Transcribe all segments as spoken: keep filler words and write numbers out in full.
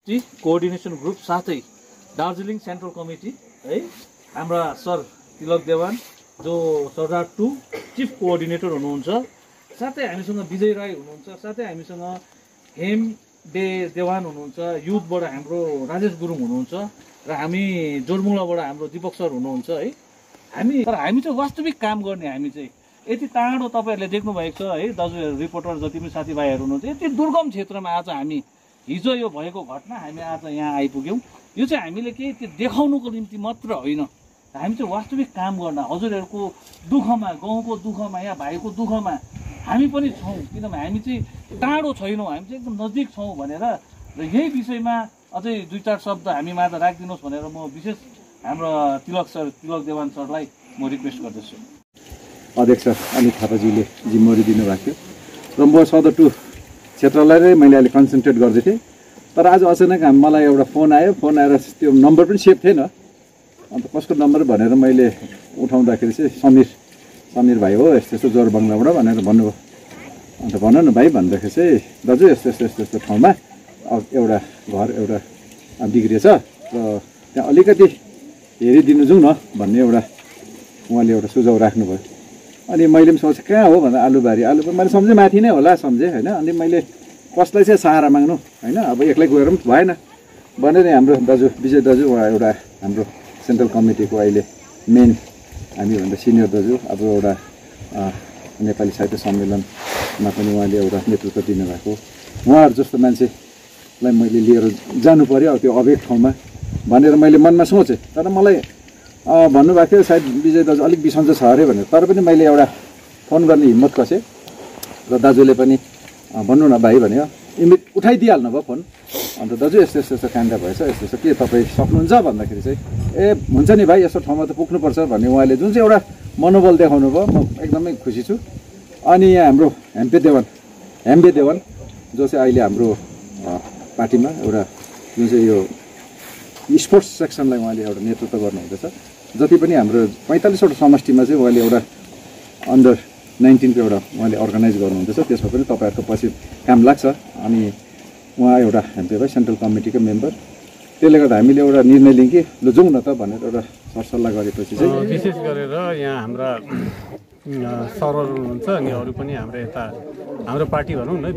Coordination group साथै Darjeeling central committee है हाम्रा सर तिलक देवान जो सरदार टू चिफ कोअर्डिनेटर हुनुहुन्छ, साथै हामीसँग विजय राई हुनुहुन्छ, साथै हामीसँग हेम डे देवान हुनुहुन्छ, युथबाट हाम्रो राजेश गुरुङ हुनुहुन्छ र हामी जोरमुङलाबाट हाम्रो दीपक सर हुनुहुन्छ है। हामी तर हामी चाहिँ वास्तविक काम गर्ने, हामी चाहिँ यति टाढो तपाईहरुले देख्नु भएको छ है, दाजु रिपोर्टर जति पनि साथीभाइहरु हुनुहुन्छ, यति दुर्गम क्षेत्रमा आज हामी हिजो यो भएको घटना हामी आज यहाँ आइपुग्यौं। यो चाहिँ हामीले के त्यो देखाउनुको निम्ति मात्र होइन, हामी चाहिँ वास्तविक काम गर्न, हजुरहरुको दुःखमा, गाउँको दुःखमा, या भाइको दुःखमा हामी पनि छौं, किनभने हामी चाहिँ टाढो छैनौं, हामी चाहिँ एकदम नजिक छौं भनेर र यही विषयमा अझै दुई चार शब्द हामी माझ राखिदिनुस् भनेर म विशेष हाम्रो तिलक सर तिलक देवान सरलाई म रिक्वेस्ट गर्दछु। अध्यक्ष अनित थापाजीले जिम्मेवारी दिनुभएको थियो र म सदर टु क्षेत्रलाई नै मैले अहिले कन्सन्ट्रेट गर्दै थिएँ। तर आज अचानक मलाई एउटा फोन आयो, फोन आएर त्यो नम्बर पनि सेभ थिएन, अन्त कसको नम्बर भनेर मैले उठाउँदाखेरि चाहिँ समीर समीर भाइ हो, यस्तो यस्तो जोरबङ्गलाबाट भनेर भन्नुभयो। अन्त भन न भाइ भन्दाखेरि चाहिँ दाजु यस्तो यस्तो यस्तो यस्तो ठाउँमा एउटा घर एउटा बिग्रिएछ र त्यहाँ अलिकति हेरिदिनु जाउँ न भन्ने एउटा उहाँले एउटा सुझाउ राख्नुभयो। अनि मैले पनि सोचेँ कहाँ हो भन्दा आलुबारी आलु मैले सम्झेँ माथि नै होला सम्झेँ होइन। अनि मैले कसलाई चाहिँ सहारा माग्नु होइन, अब एक्लै गएर पनि भएन भनेर हाम्रो दाजु विजय दाजु उहाँ एउटा हाम्रो सेन्ट्रल कमिटीको अहिले मेन हामीभन्दा सिनियर दाजु, अब एउटा नेपाली साहित्य सम्मेलनमा पनि उहाँले एउटा नेतृत्व दिनुभएको, उहाँहरू जस्तो मान्छेलाई मैले लिएर जानु पर्यो त्यो अभेग ठाउँमा भनेर मैले मनमा सोचेँ। तर मलाई भन्नुभएको थियो सायद विजय दाजु अलिक बिसन्चो छ अरे भनेर, तर पनि मैले एउटा फोन गर्ने हिम्मत कसेँ र दाजुले पनि भन्नु न भाइ भन्यो, इमिट उठाइदिइहाल्नु भयो फोन। अन्त दाजु यस्तो यस्तो यस्तो काण्ड भएछ, यस्तो यस्तो के तपाईँ सक्नुहुन्छ भन्दाखेरि चाहिँ ए हुन्छ नि भाइ यस्तो ठाउँमा त पुग्नुपर्छ भन्ने उहाँले जुन चाहिँ एउटा मनोबल देखाउनु भयो, म एकदमै खुसी छु। अनि यहाँ हाम्रो हेम्पे देवान हेम्बे देवान जो चाहिँ अहिले हाम्रो पार्टीमा एउटा जुन चाहिँ यो स्पोर्ट्स सेक्सनलाई उहाँले एउटा नेतृत्व गर्नुहुँदैछ, जति पनि हाम्रो पैँतालिसवटा समष्टिमा चाहिँ उहाँले एउटा अन्डर नाइन्टिनको एउटा उहाँले अर्गनाइज गर्नुहुँदैछ, त्यसमा पनि तपाईँहरूको पछि काम लाग्छ। अनि उहाँ एउटा हेम्पे भाइ सेन्ट्रल कमिटीको मेम्बर, त्यसले गर्दा हामीले एउटा निर्णय लियौँ कि ल जाउँ न त भनेर एउटा सरसल्लाह गरेपछि चाहिँ विशेष गरेर यहाँ हाम्रा सरहरू हुनुहुन्छ अनि अरू पनि हाम्रो यता हाम्रो पार्टी भनौँ न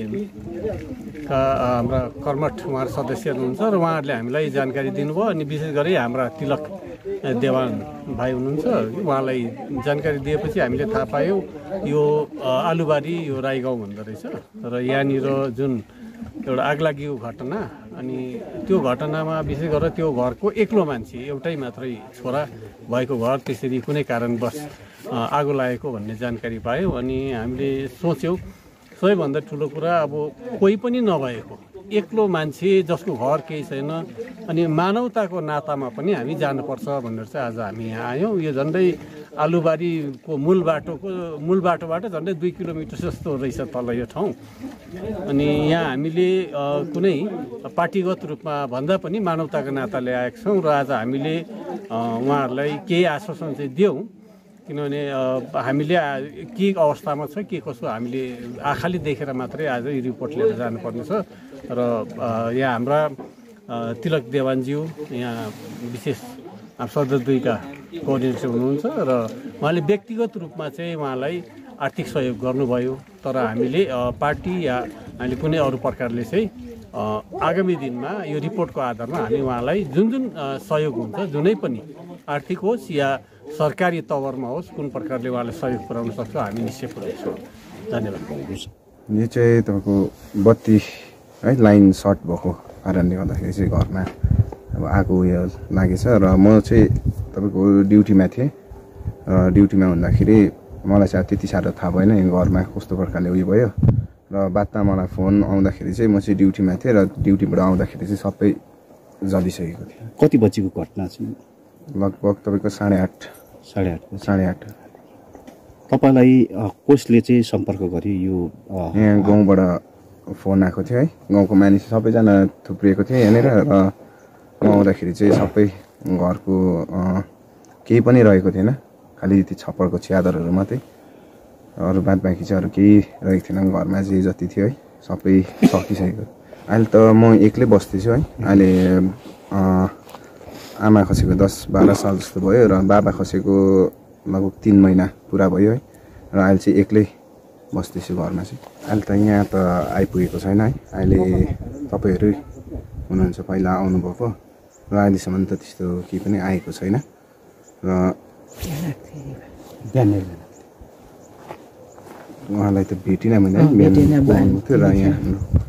बिजेपीका हाम्रा कर्मठ उहाँहरू सदस्य हुनुहुन्छ र उहाँहरूले हामीलाई जानकारी दिनुभयो। अनि विशेष गरी हाम्रा तिलक देवान भाइ हुनुहुन्छ, उहाँलाई जानकारी दिएपछि हामीले थाहा पायौँ यो आलुबारी यो राई गाउँ भन्दो रहेछ र यहाँनिर जुन एउटा आगलागीको घटना, अनि त्यो घटनामा विशेष गरेर त्यो घरको एक्लो मान्छे एउटै मात्रै छोरा भएको घर त्यसरी कुनै कारणवश आगो लागेको भन्ने जानकारी पायौँ। अनि हामीले सोच्यौँ सबैभन्दा ठुलो कुरा अब कोही पनि नभएको एक्लो मान्छे जसको घर केही छैन, अनि मानवताको नातामा पनि हामी जानुपर्छ भनेर चाहिँ आज हामी यहाँ आयौँ। यो झन्डै आलुबारीको मूल बाटोको मूल बाटोबाट झन्डै दुई किलोमिटर जस्तो रहेछ तल यो ठाउँ। अनि यहाँ हामीले कुनै पार्टीगत रूपमा भन्दा पनि मानवताको नाताले आएका छौँ र आज हामीले उहाँहरूलाई केही आश्वासन चाहिँ दियौँ, किनभने हामीले के अवस्थामा छ के कसो हामीले आँखाले देखेर मात्रै आज यो रिपोर्ट लिएर जानुपर्ने छ। र यहाँ हाम्रा तिलक देवानज्यू यहाँ विशेष सदर दुईका कोअर्डिनेटर हुनुहुन्छ र उहाँले व्यक्तिगत रूपमा चाहिँ उहाँलाई आर्थिक सहयोग गर्नुभयो। तर हामीले पार्टी या हामीले कुनै अरू प्रकारले चाहिँ आगामी दिनमा यो रिपोर्टको आधारमा हामी उहाँलाई जुन जुन सहयोग हुन्छ, जुनै पनि आर्थिक होस् या सरकारी तवरमा होस्, कुन प्रकारले उहाँले सहयोग पुर्याउन सक्छ हामी निश्चय पुर्याउँछौँ। धन्यवाद। यो चाहिँ तपाईँको बत्ती है लाइन सर्ट भएको कारणले गर्दाखेरि चाहिँ घरमा अब आगो उयो लागेछ र म चाहिँ तपाईँको ड्युटीमा थिएँ र ड्युटीमा हुँदाखेरि मलाई चाहिँ त्यति साह्रो थाहा भएन यो घरमा कस्तो प्रकारले उयो भयो र बादमा मलाई फोन आउँदाखेरि चाहिँ म चाहिँ ड्युटीमा थिएँ र ड्युटीबाट आउँदाखेरि चाहिँ सबै जलिसकेको थियो। कति बजीको घटना छ? लगभग तपाईँको साढे आठ साढे आठ साढे आठ तपाईँलाई कसले चाहिँ सम्पर्क गर्यो? यो यहाँ गाउँबाट फोन आएको थियो है, गाउँको मानिस सबैजना थुप्रिएको थियो यहाँनिर र म आउँदाखेरि चाहिँ सबै घरको केही पनि रहेको थिएन, खालि त्यो छप्परको च्यादरहरू मात्रै, अरू बाद बाँकी चाहिँ अरू केही रहेको थिएन घरमा, जे जति थियो है सबै सकिसकेको अहिले त म एक्लै बस्दैछु है। अहिले आमा खसेको दस बाह्र साल जस्तो भयो र बाबा खसेको लगभग तिन महिना पुरा भयो है। र अहिले चाहिँ एक्लै बस्दैछु घरमा चाहिँ। अहिले त यहाँ त आइपुगेको छैन है। अहिले तपाईँहरू हुनुहुन्छ पहिला आउनुभएको र अहिलेसम्म त त्यस्तो केही पनि आएको छैन र उहाँलाई त भेटिनँ मैले बिहान थियो र यहाँ हाम्रो